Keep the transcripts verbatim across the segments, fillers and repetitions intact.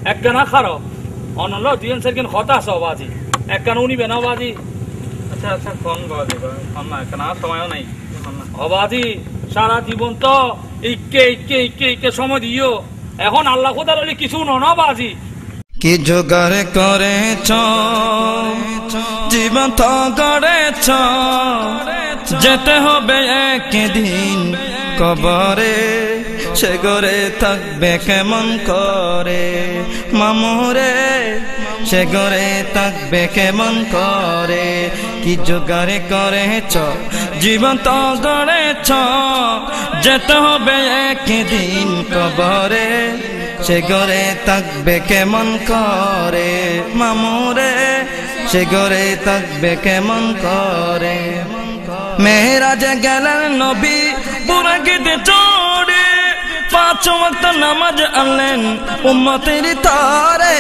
একখানা খারো অনল দুজন সেকেন্ড হতা আছে বাজি একখানা উনিবে না বাজি আচ্ছা আচ্ছা কোন বাজি কোন না কেন সময়ও নাই অবাজি সারা জীবন তো ইকে ইকে ইকে ইকে সময় দিও এখন আল্লাহ খোদার হলে কিছু না বাজি কি জোগাড় করেছ জীবন তো গড়েছ যেতে হবে একদিন কবরে সে গড়ে থাকবে কেমন করে মামুরে সে গড়ে থাকবে কেমন করে কি জোগাড় করেছ জীবন তো গড়েছ যেতে হবে একদিন কবরে সে গড়ে থাকবে কেমন করে মামুরে সে গড়ে থাকবে কেমন করে মেরাজে গেলেন নবী বুরাকিতে চড়ে পাঁচ ওয়াক্ত নামাজ আনলেন উম্মতের তরে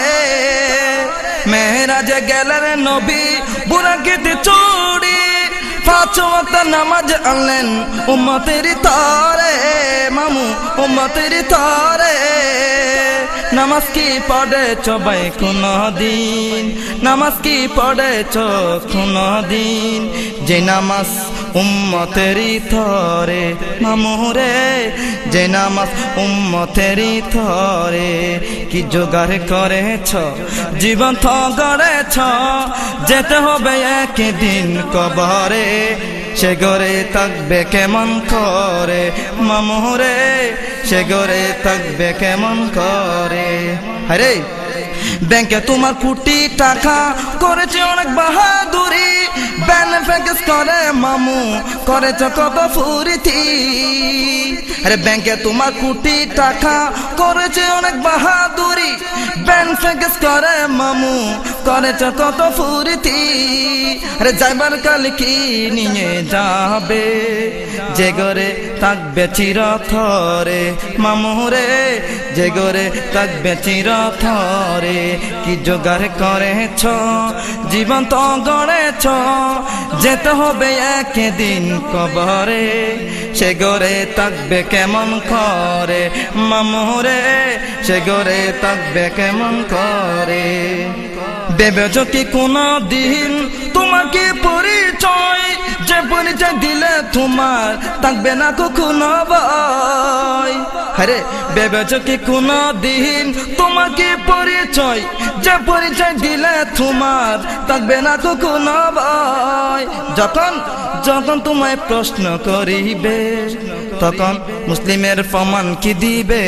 মেরাজে গেলেন নবী বুরাকিতে চড়ে পাঁচ ওয়াক্ত নামাজ আনলেন উম্মতের তরে মামু উম্মতের তরে নামাজ কি পড়েছ ভাই কোনো দিন নামাজ কি পড়েছ কোনো দিন যে নামাজ উম্মতেরই থরে মামুরে যে নামাজ উম্মতেরই থরে কি জোগাড় করেছ জীবন তো গড়েছ যেতে হবে একদিন কবরে সে গড়ে থাকবে কেমন করে মামুরে সে গড়ে থাকবে কেমন করে আরে ব্যাংকে তোমার কোটি টাকা করেছে অনেক বাহাদুরি বেনিফিট করে মামু করেছ কত ফুরিতি আরে ব্যাংকে তোমার কোটি টাকা করেছে অনেক বাহাদুরি বেনিফিট করে মামু করেছ কত ফুরিতি আরে যাইবার কাল কি নিয়ে যাবে যে গরে থাকবে চিরথরে মামুরে যে গরে থাকবে চিরথরে কি জোগাড় করেছ জীবন তো গড়েছ যেতে হবে একদিন কবরে সে গড়ে থাকবে কেমন করে মামুরে সে গড়ে থাকবে কেমন করে ভেবেছ কি কোনো দিন তোমাকে পরিচয় যে পরিচয় দিলে তোমার থাকবে না কখনো ভয় আরে ভেবেছ কি কোনো দিন তোমাকে পরিচয় যে পরিচয় দিলে তোমার থাকবে না কখনো ভয় যখন যখন তোমায় প্রশ্ন করিবে তখন মুসলিমের প্রমাণ কি দিবে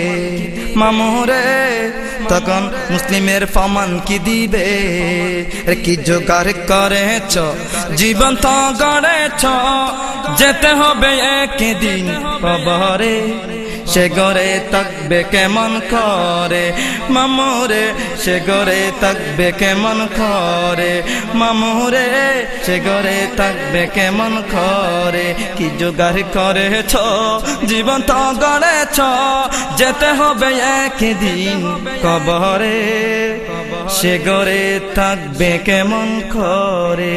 মামুরে তখন মুসলিমের প্রমাণ কি দিবে কি জোগাড় করেছ জীবন তো গড়েছ যেতে হবে একদিন কবরে সে গড়ে থাকবে কেমন করে মামুরে সে গড়ে থাকবে কেমন করে মামুরে সে গড়ে থাকবে কেমন করে কি জোগাড় করেছ জীবন তো গড়েছ যেতে হবে একদিন কবরে সে গড়ে থাকবে কেমন করে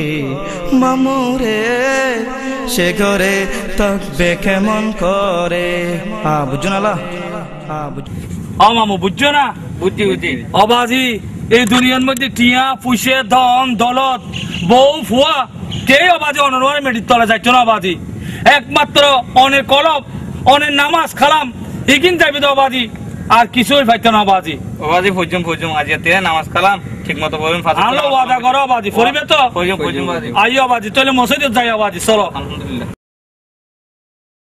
মামুরে সে গড়ে থাকবে কেমন করে আ বুঝছো না আ মামু বুঝছো না বুঝছি বুঝছি অবাজি এই দুনিয়ার মধ্যে টিয়া পুষে ধন দৌলত বউ ফুয়া কে অবাজি অনর মেডির তলা যাচ্ছ না অবাজি একমাত্র অনেক কলব অনেক নামাজ খালাম এগিন যাবি তো অবাজি আর কিছুই পাইতো না অবাজি অবাজি ফুজুম ফুজুম আজ তে নামাজ কালাম ঠিক মতো বলবেন ফাজল আলো ওয়াদা করো অবাজি ফরিবে তো ফুজুম ফুজুম বাজি আইও অবাজি তাহলে মসজিদে যাই অবাজি চলো আলহামদুলিল্লাহ।